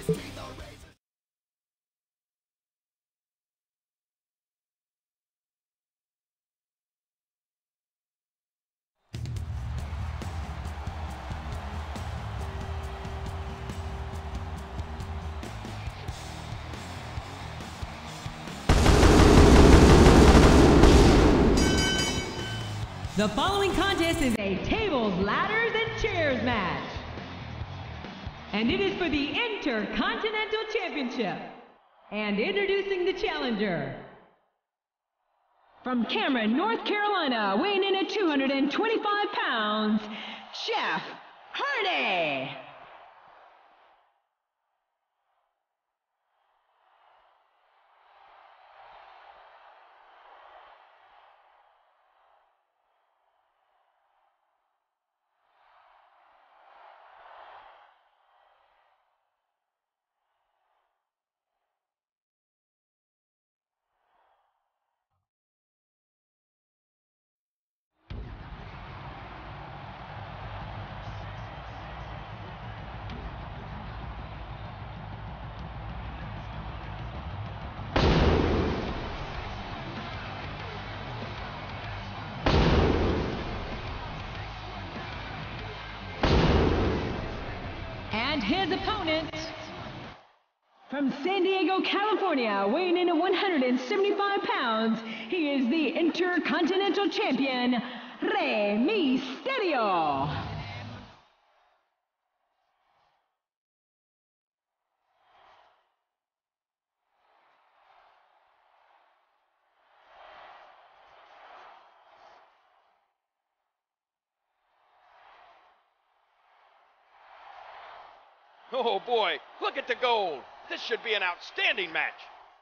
The following contest is a tables, ladders, and chairs match. And it is for the Intercontinental Championship. And introducing the challenger. From Cameron, North Carolina, weighing in at 225 pounds, Jeff Hardy. And his opponent, from San Diego, California, weighing in at 175 pounds, he is the Intercontinental Champion, Rey Mysterio. Oh boy, look at the gold. This should be an outstanding match.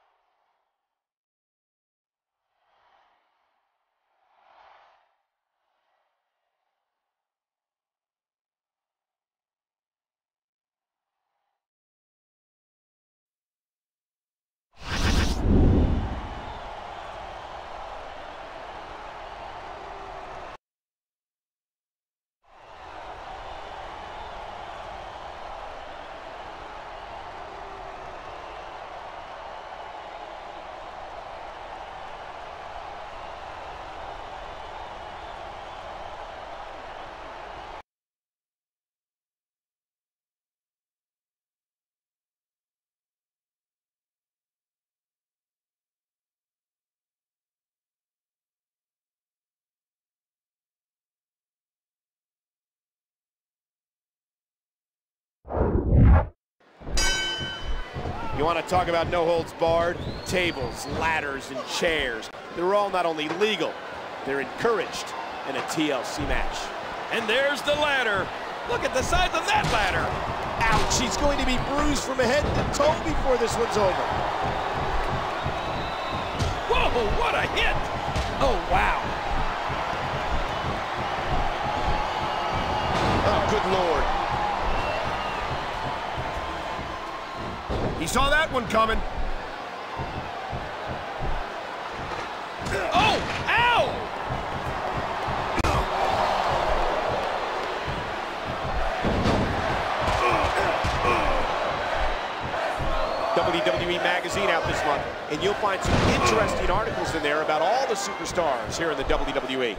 You want to talk about no holds barred? Tables, ladders, and chairs. They're all not only legal, they're encouraged in a TLC match. And there's the ladder. Look at the size of that ladder. Ouch, he's going to be bruised from head to toe before this one's over. Whoa, what a hit. Oh, wow. Oh, good Lord. He saw that one coming. Oh, ow! WWE Magazine out this month, and you'll find some interesting articles in there about all the superstars here in the WWE.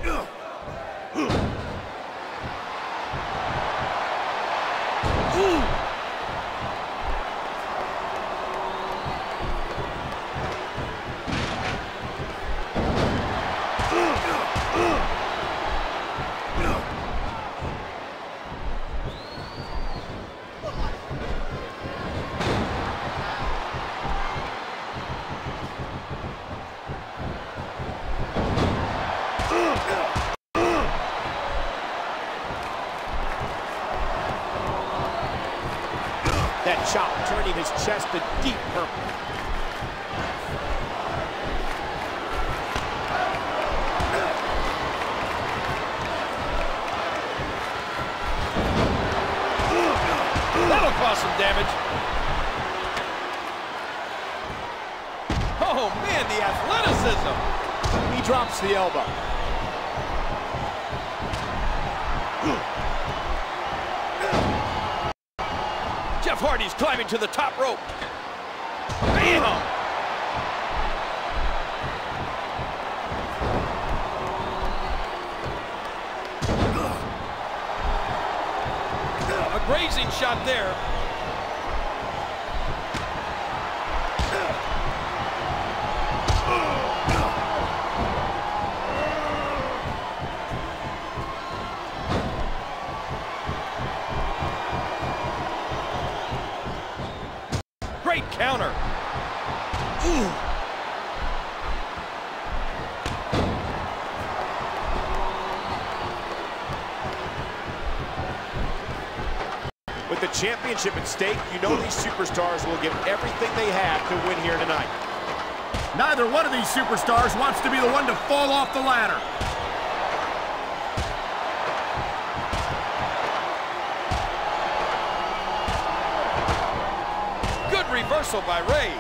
That chop turning his chest to deep purple. That'll cause some damage. Oh man, the athleticism. He drops the elbow. Jeff Hardy's clutch. climbing to the top rope. Bam! A grazing shot there. Great counter. Ooh. With the championship at stake, you know these superstars will give everything they have to win here tonight. Neither one of these superstars wants to be the one to fall off the ladder. Good reversal by Ray.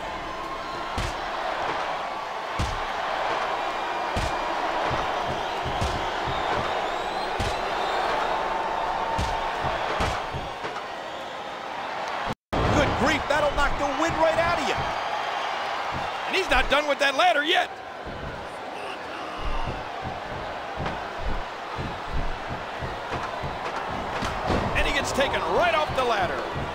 Good grief, that'll knock the wind right out of you. And he's not done with that ladder yet. And he gets taken right off the ladder.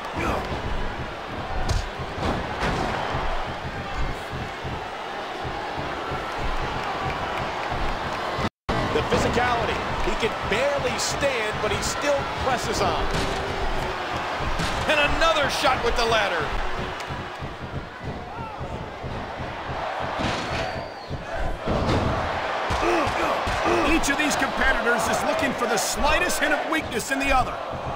The physicality. He can barely stand, but he still presses on. And another shot with the ladder. Each of these competitors is looking for the slightest hint of weakness in the other.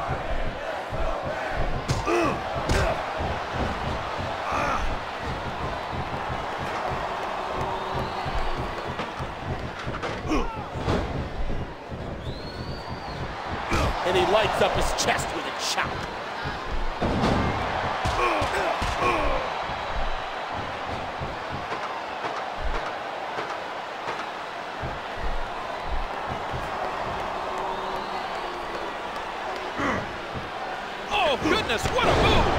And he lights up his chest with a chop. Oh, goodness, what a move!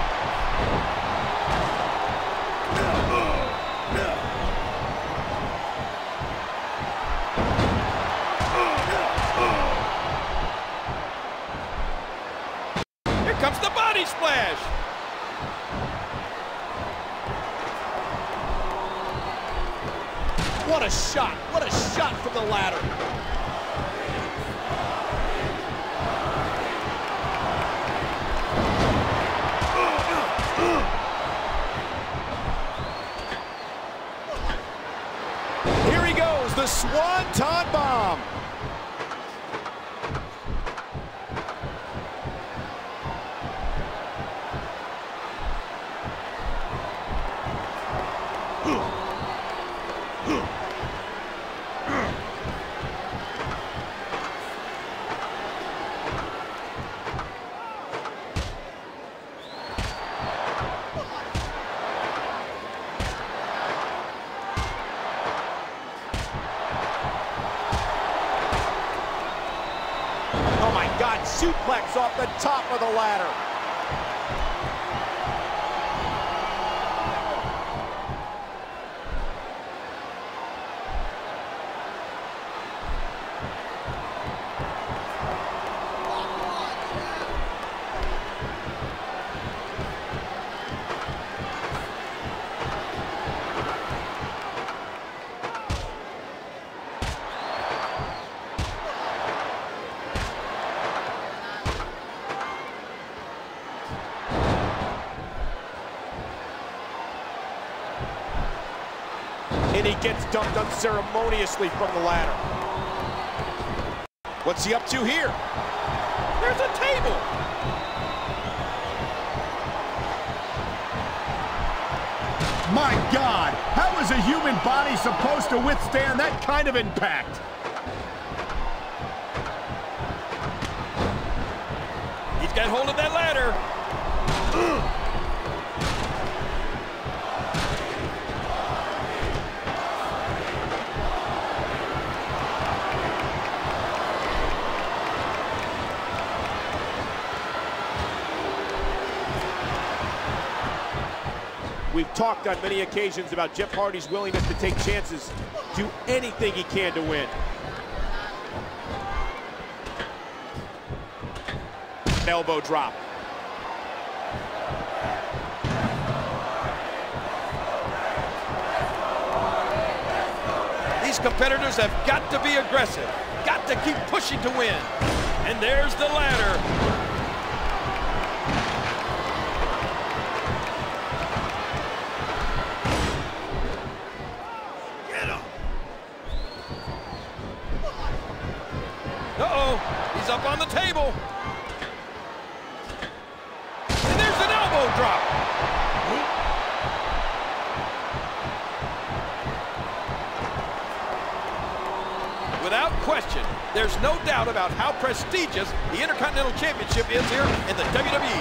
Here comes the body splash! What a shot! What a shot from the ladder! Here he goes, the Swanton Bomb! Oh my God, suplex off the top of the ladder. And he gets dumped unceremoniously from the ladder. What's he up to here? There's a table! My God, how is a human body supposed to withstand that kind of impact? He's got hold of that ladder. We've talked on many occasions about Jeff Hardy's willingness to take chances, do anything he can to win. Elbow drop. These competitors have got to be aggressive, got to keep pushing to win. And there's the ladder. Get him. Uh-oh, he's up on the table. And there's an elbow drop. Without question, there's no doubt about how prestigious the Intercontinental Championship is here in the WWE.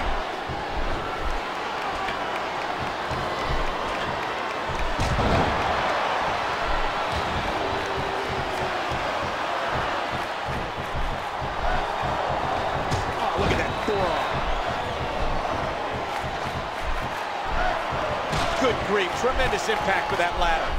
Oh, look at that forearm. Good grief, tremendous impact with that ladder.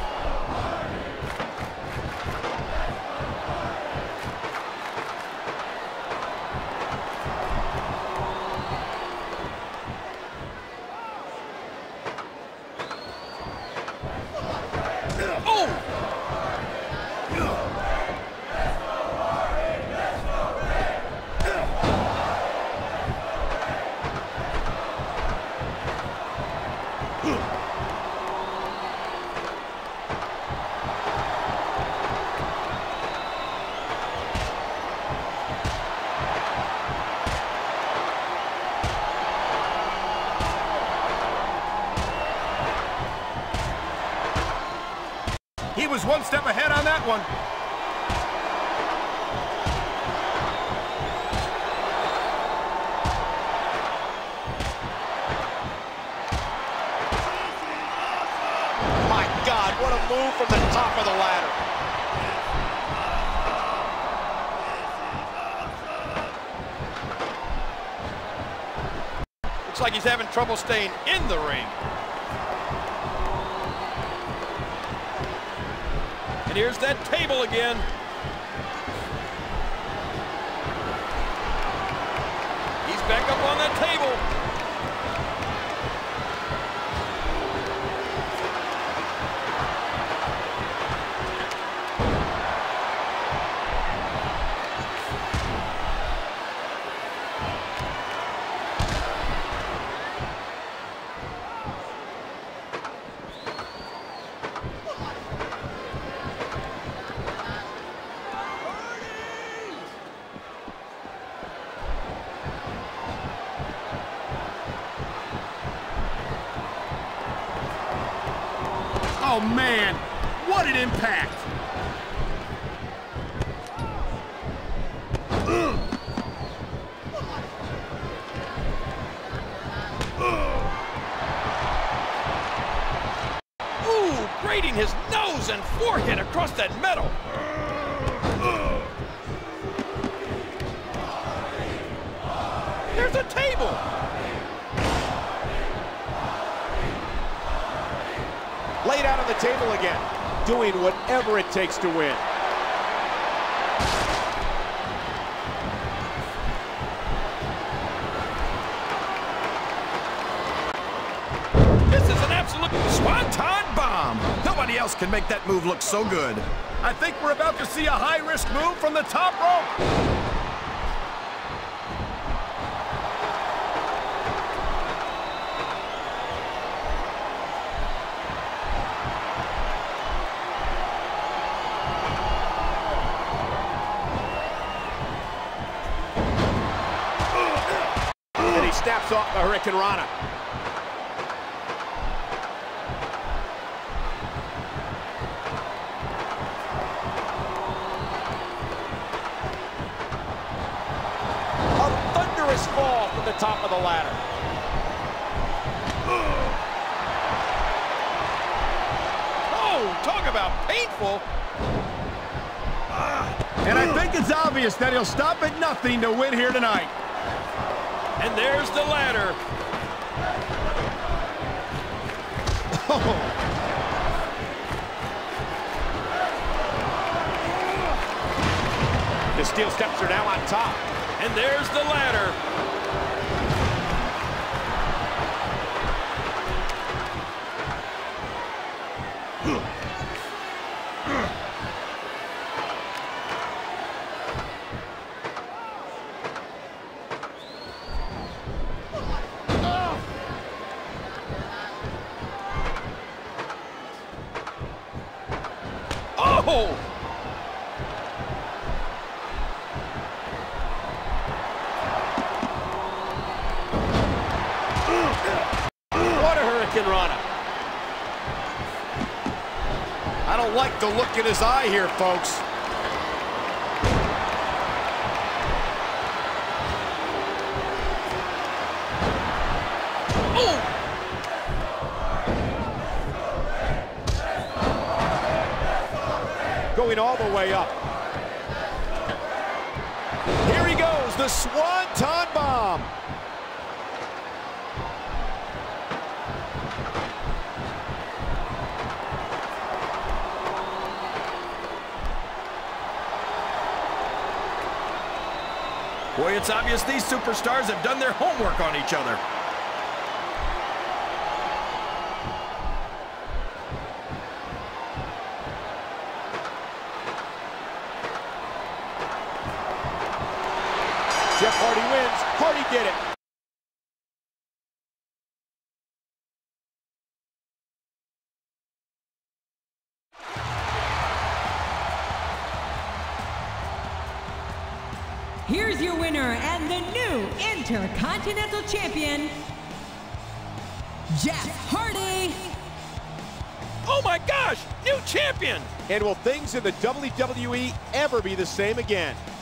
He was one step ahead on that one. My God, what a move from the top of the ladder. Looks like he's having trouble staying in the ring. And here's that table again. He's back up on that table. Oh, man, what an impact. Ooh, grating his nose and forehead across that metal. There's a table. Laid out on the table again, doing whatever it takes to win. This is an absolute swanton bomb. Nobody else can make that move look so good. I think we're about to see a high-risk move from the top rope. Snaps off the Hurricane Rana. A thunderous fall from the top of the ladder. Oh, talk about painful. And I think it's obvious that he'll stop at nothing to win here tonight. And there's the ladder. The steel steps are now on top. And there's the ladder. Oh! What a Hurricane Rana. I don't like the look in his eye here, folks. Oh! Going all the way up. Here he goes, the Swanton Bomb. Boy, it's obvious these superstars have done their homework on each other. Jeff Hardy wins. Hardy did it. Here's your winner and the new Intercontinental Champion, Jeff Hardy. Oh my gosh, new champion! And will things in the WWE ever be the same again?